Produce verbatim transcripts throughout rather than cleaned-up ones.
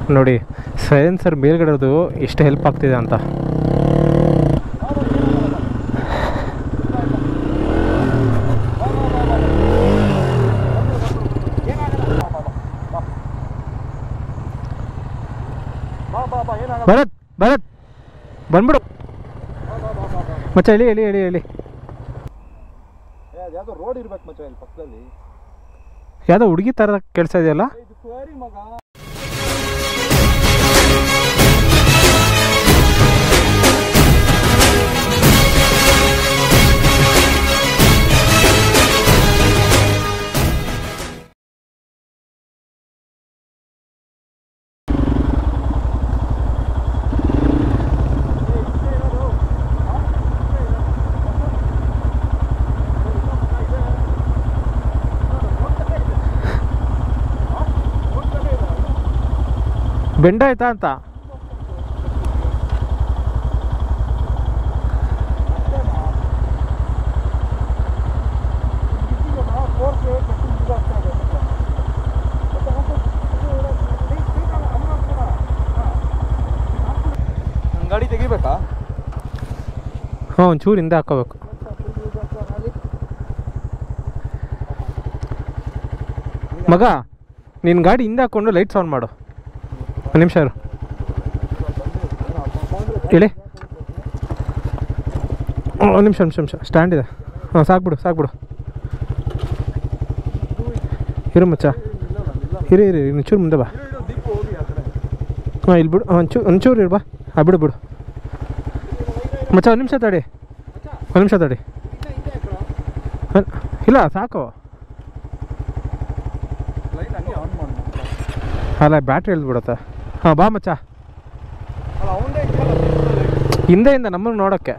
ನೋಡಿ ಸೈಲೆನ್ಸರ್ ಮೇಲ್ಗಡೆದು ಎಷ್ಟು ಹೆಲ್ಪ್ ಆಗ್ತಿದೆ ಅಂತ. ಭರತ್ ಭರತ್ ಬಂದ್ಬಿಡು ಮಚ್ಚ, ಹೇಳಿ ಹೇಳಿ ಹೇಳಿ ಹೇಳಿ ಯಾವುದೋ ರೋಡ್ ಇರ್ಬೇಕು ಮಚ್ಚ ಇಲ್ಲಿ ಪಕ್ಕದಲ್ಲಿ. ಯಾವುದೋ ಹುಡುಗಿ ಥರ ಕೆಲಸ ಇದೆಯಲ್ಲ. ಬೆಂಡ ಆಯ್ತಾ ಅಂತ. ಗಾಡಿ ತೆಗಿಬೇಕಾ? ಹಾಂ, ಒಂಚೂರು ಹಿಂದೆ ಹಾಕೋಬೇಕು. ಮಗ, ನಿನ್ನ ಗಾಡಿ ಹಿಂದೆ ಹಾಕ್ಕೊಂಡು ಲೈಟ್ಸ್ ಆನ್ ಮಾಡು. ಒಂದು ನಿಮಿಷ ಇರು, ಹೇಳಿ. ಒಂದು ನಿಮಿಷ ನಿಮಿಷ ನಿಮಿಷ ಸ್ಟ್ಯಾಂಡ್ ಇದೆ. ಹಾಂ, ಸಾಕ್ಬಿಡು ಸಾಕ್ಬಿಡು. ಇರು ಮಚ್ಚ, ಇರಿ ಇರಿ ಒಂಚೂರು ಮುಂದೆ ಬಾ. ಹಾಂ, ಇಲ್ಲಿ ಬಿಡು. ಒಂಚೂರು ಒಂಚೂರು ಇರು ಬಾ. ಹಾಂ, ಬಿಡು ಬಿಡು ಮಚ್ಚ. ಒಂದು ನಿಮಿಷ ತಡಿ, ಒಂದು ನಿಮಿಷ ತಡಿ. ಇಲ್ಲ ಸಾಕು. ಅಲ್ಲ, ಬ್ಯಾಟ್ರಿ ಎಳ್ದ್ಬಿಡುತ್ತೆ. ಹಾಂ, ಬಾ ಮಚ್ಚ. ಹಿಂದೆಯಿಂದ ನಮ್ಮನ್ನು ನೋಡೋಕ್ಕೆ.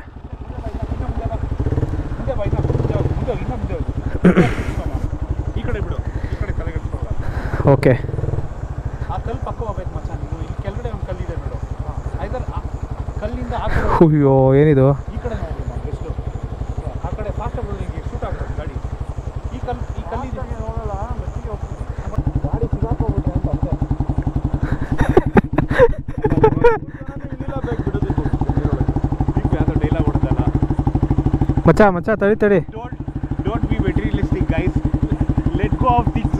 ಓಕೆ. ಅಯ್ಯೋ, ಏನಿದು? ಮಚ್ಚ ಮಚ್ಚ ತಡಿ ತಡಿ. Don't be materialistic, guys. Let go of things.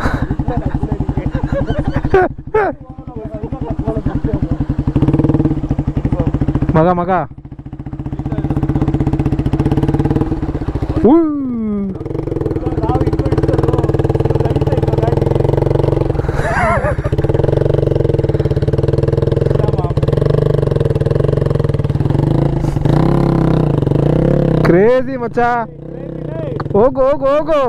ಮಗ ಮಗ ಕ್ರೇಜಿ ಮಚ್ಚ. ಹೋಗು ಹೋಗು ಹೋಗು.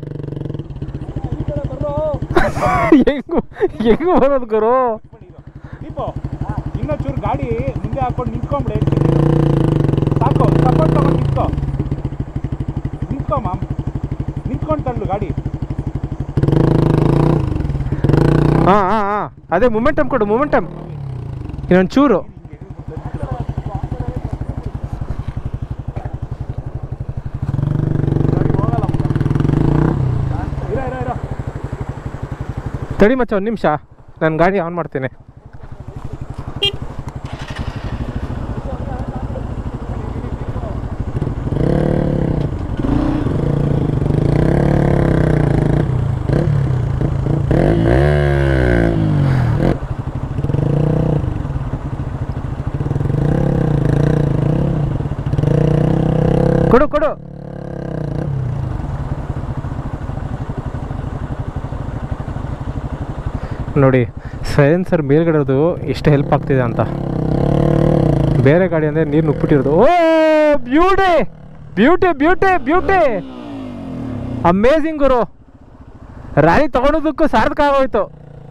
ಹೆಂಗು ಹೆಂಗು ಬರೋದು ಗುರು? ಇನ್ನೊಂಚೂರು ಗಾಡಿ ಮುಂದೆ ಹಾಕೊಂಡು ನಿಂತ್ಕೊಂಬಿಡಿ. ಸಾಕು, ಸಪೋರ್ಟ್ ತಗೊಂಡು ನಿಂತ್ಕೊ ನಿಂತ್ಕೊ ಮಾಮ್. ನಿಂತ್ಕೊಂಡು ತಳ್ಳು ಗಾಡಿ. ಹಾಂ ಹಾಂ ಹಾಂ, ಅದೇ ಮೊಮೆಂಟಮ್ ಕೊಡು, ಮೊಮೆಂಟಮ್. ಇನ್ನೊಂದು ಚೂರು. ತಡಿ ಮಚ್ಚ, ಒಂದು ನಿಮಿಷ, ನಾನು ಗಾಡಿ ಆನ್ ಮಾಡ್ತೀನಿ. ಕೊಡು ಕೊಡು. ನೋಡಿ ಸೈಲೆನ್ಸರ್ ಮೇಲ್ಗಡೆದು ಎಷ್ಟು ಹೆಲ್ಪ್ ಆಗ್ತಿದೆ ಅಂತ. ಬೇರೆ ಗಾಡಿ ಅಂದರೆ ನೀರು ನುಗ್ಬಿಟ್ಟಿರೋದು. Oh beauty beauty beauty beauty, amazing ಗುರು. ರ್ಯಾಲಿ ತಗೊಳೋದಕ್ಕೂ ಸಾರ್ಥಕ ಆಗೋಯ್ತು.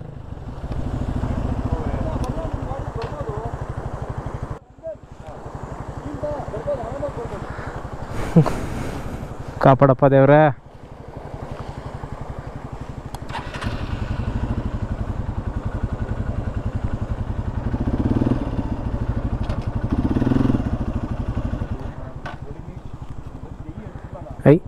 ಕಾಪಾಡಪ್ಪ ದೇವ್ರೆ. ಐ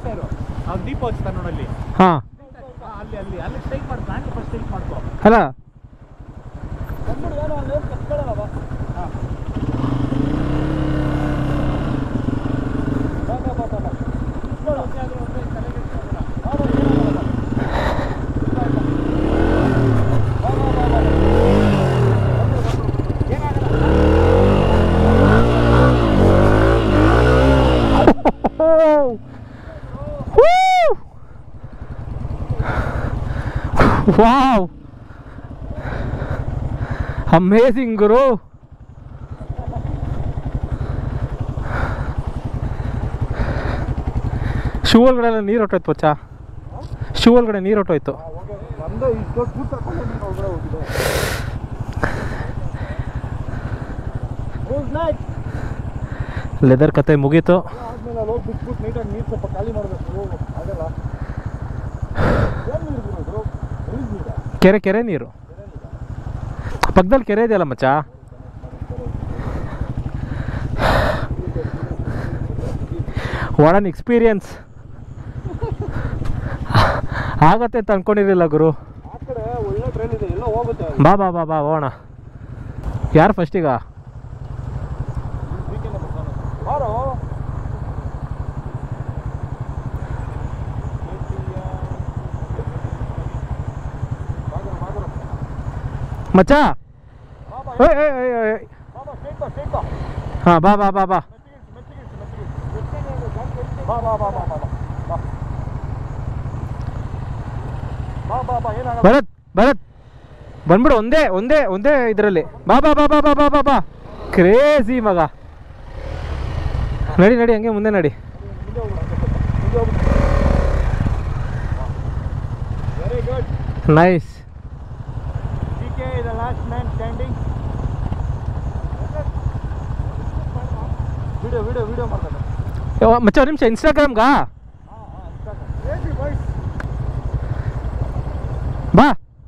ಇರು ಅವ್ನು ದೀಪ ಹಚ್ತಾನೆ ನೋಡಲ್ಲಿ ಹಾಂ ಅಲ್ಲಿ ಅಲ್ಲಿ ಅಲ್ಲಿ ಸ್ಟ್ರೈಕ್ ಮಾಡಿ ಪ್ಯಾಂಟ್ ಫಸ್ಟ್ ಸ್ಟ್ರೈಕ್ ಮಾಡ್ಕೋ ಅಲ್ಲ ವಾವ್ ಅಮೇಜಿಂಗ್ ಗುರು ಶೂ ಒಳಗಡೆ ನೀರು ಹೊಟ್ಟೋಯ್ತು ಪಚ್ಚ ಶೂ ಒಳಗಡೆ ನೀರು ಹೊಟ್ಟೋಯ್ತು ಲೆದರ್ ಕತೆ ಮುಗೀತು ನೀರು ಸ್ವಲ್ಪ ಖಾಲಿ ಮಾಡಬೇಕು ಆಗಲ್ಲ ಕೆರೆ ಕೆರೆ ನೀರು ಪಕ್ಕದಲ್ಲಿ ಕೆರೆ ಇದೆಯಲ್ಲ ಮಚ್ಚ ವಾಟ್ ಅನ್ ಎಕ್ಸ್ಪೀರಿಯನ್ಸ್ ಆಗತ್ತೆ ಅಂತ ಅನ್ಕೊಂಡಿರಲಿಲ್ಲ ಗುರು ಬಾ ಬಾ ಬಾ ಬಾ ಹೋಗೋಣ ಯಾರು ಫಸ್ಟೀಗ ಮಚ್ಚ ಹಾಂ ಬಾ ಬಾ ಬಾ ಬಾ ಭರತ್ ಭರತ್ ಬಂದ್ಬಿಡು ಒಂದೇ ಒಂದೇ ಒಂದೇ ಇದರಲ್ಲಿ ಬಾ ಬಾ ಬಾ ಬಾ ಬಾ ಬಾ ಬಾ ಬಾ ಕ್ರೇಜಿ ಮಗ ನಡಿ ನಡಿ ಹಂಗೆ ಮುಂದೆ ನಡಿ ನೈಸ್ ಮಚ್ಚ ಒಂದು ನಿಮಿಷ ಇನ್ಸ್ಟಾಗ್ರಾಮ್ಗಾ ಬಾ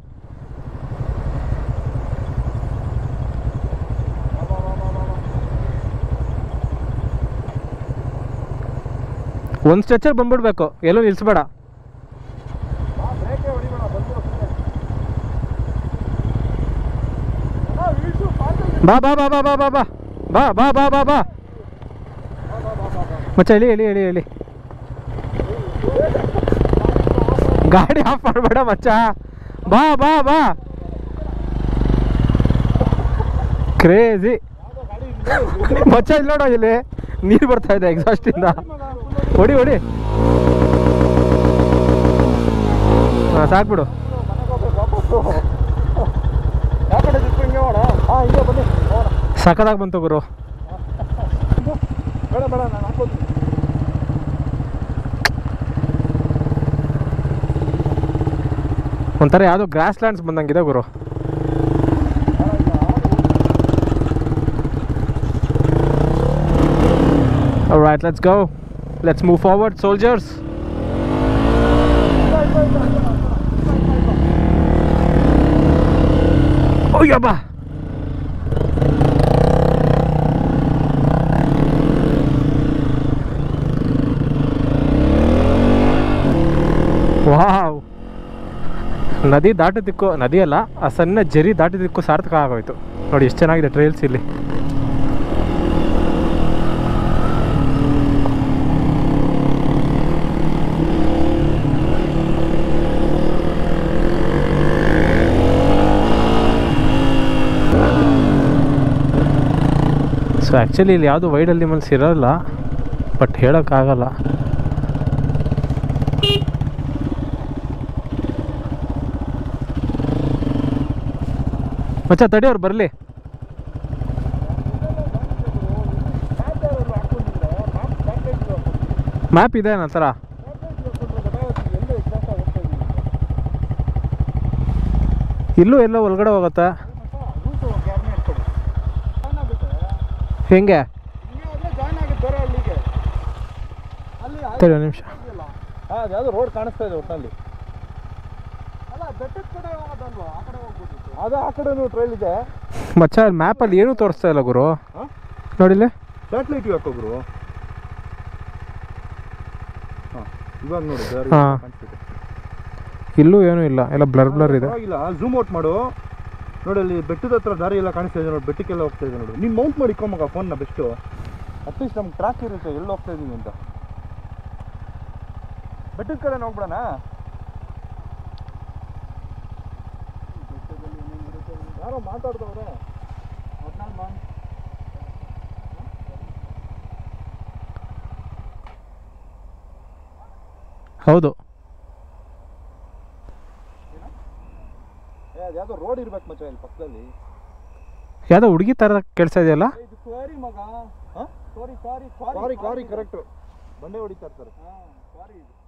ಒಂದು ಸ್ಟ್ರೆಚರ್ ಬಂದ್ಬಿಡ್ಬೇಕು ಎಲ್ಲೂ ನಿಲ್ಸ್ಬೇಡ ಬಾ ಬಾ ಬಾ ಬಾ ಬಾ ಬಾ ಬಾ ಬಾ ಬಾ ಬಾ ಬಾ ಬಾ ಮಚ್ಚ ಹೇಳಿ ಹೇಳಿ ಹೇಳಿ ಹೇಳಿ ಗಾಡಿ ಆಫ್ ಮಾಡಬೇಡ ಮಚ್ಚ ಬಾ ಬಾ ಬಾ ಕ್ರೇಜಿ ಮಚ್ಚ ಇಲ್ಲಿ ನೋಡೋ ಇಲ್ಲಿ ನೀರು ಬರ್ತಾ ಇದೆ ಎಕ್ಸಾಸ್ಟಿಂದ ಹೊಡಿ ಹೊಡಿ ಹಾಂ ಸಾಕ್ಬಿಡು ಸಖತ್ತಾಗಿ ಬಂತು ಗುರು ಬೇಡ ಬೇಡ ನಾನು ಹಾಕೋದು ಒಂಥರ ಯಾವುದೋ ಗ್ರಾಸ್ ಲ್ಯಾಂಡ್ಸ್ ಬಂದಂಗಿದೆ ಗುರು Alright, let's go. Let's move forward, soldiers. Oh, yabba. Wow ನದಿ ದಾಟಿದ್ದಕ್ಕೂ ನದಿ ಅಲ್ಲ ಆ ಸಣ್ಣ ಜರಿ ದಾಟಿದ್ದಕ್ಕೂ ಸಾರ್ಥಕ ಆಗೋಯ್ತು ನೋಡಿ ಎಷ್ಟು ಚೆನ್ನಾಗಿದೆ ಟ್ರೈಲ್ಸ್ ಇಲ್ಲಿ ಸೊ ಆ್ಯಕ್ಚುಲಿ ಇಲ್ಲಿ ಯಾವುದು ವೈಡ್ ಅನಿಮಲ್ಸ್ ಇರೋಲ್ಲ ಬಟ್ ಹೇಳೋಕ್ಕಾಗಲ್ಲ ಮಚ್ಚ ತಡಿಯವ್ರು ಬರಲಿ ಮ್ಯಾಪ್ ಇದೆ ನನ್ನ ಹತ್ರ ಇಲ್ಲೂ ಎಲ್ಲೋ ಒಳಗಡೆ ಹೋಗುತ್ತೆ ಹೆಂಗೆ ತಡಿ ಒಂದು ನಿಮಿಷ ಯಾವ್ದು ರೋಡ್ ಕಾಣಿಸ್ತಾ ಇದೆ ಒಟ್ಟಲ್ಲಿ ಅದು ಆ ಕಡೆ ಟ್ರೈಲ್ ಇದೆ ಮಚ್ಚ ಮ್ಯಾಪಲ್ಲಿ ಏನೂ ತೋರಿಸ್ತಾ ಇಲ್ಲ ಗುರು ನೋಡಿಲ್ಲ ಸ್ಯಾಟಲೈಟ್ ಹಾಕೋ ಗುರು ಇವಾಗ ನೋಡಿ ಹಾ. ಕಾಣಿಸ್ತಿದೆ. ಇಲ್ಲೂ ಏನೂ ಇಲ್ಲ, ಎಲ್ಲ ಬ್ಲರ್ ಬ್ಲರ್ ಇದೆ. ಇಲ್ಲ ಝೂಮ್ ಔಟ್ ಮಾಡು ನೋಡಿ, ಅಲ್ಲಿ ಬೆಟ್ಟದ ಹತ್ರ ದಾರಿ ಎಲ್ಲ ಕಾಣಿಸ್ತಾ ಇದೆ ನೋಡಿ, ಬೆಟ್ಟಕ್ಕೆಲ್ಲ ಹೋಗ್ತಾ ಇದೆ ನೋಡಿ. ನೀನು ಮೌಂಟ್ ಮಾಡಿ ಇಕ್ಕೊಂಬ ಫೋನ್ನ ಬೆಸ್ಟು, ಅಟ್ಲೀಸ್ಟ್ ನಮ್ಗೆ ಟ್ರ್ಯಾಕ್ ಇರುತ್ತೆ ಎಲ್ಲಿ ಹೋಗ್ತಾ ಇದ್ದೀವಿ ಅಂತ. ಬೆಟ್ಟದ ಕಡೆ ಹೋಗ್ಬಿಡೋಣ. ಯಾರೋ ಮಾತಾಡ್ತವ್ರೆ ಹೌದು, ಯಾವುದೋ ರೋಡ್ ಇರ್ಬೇಕು ಮಚ್ಚ ಇಲ್ಲಿ ಪಕ್ಕದಲ್ಲಿ. ಯಾವುದೋ ಹುಡುಗಿ ಥರ ಕೇಳಿಸ್ತಾ ಇದೆಯಲ್ಲ. ಇದು ಕ್ವಾರಿ ಮಗ. ಹಾಂ quarry quarry quarry quarry correct. ಬಂಡೆ ಹೊಡಿತಾ ಇರ್ತಾರೆ. ಹಾಂ ಕ್ವಾರಿ ಇದು.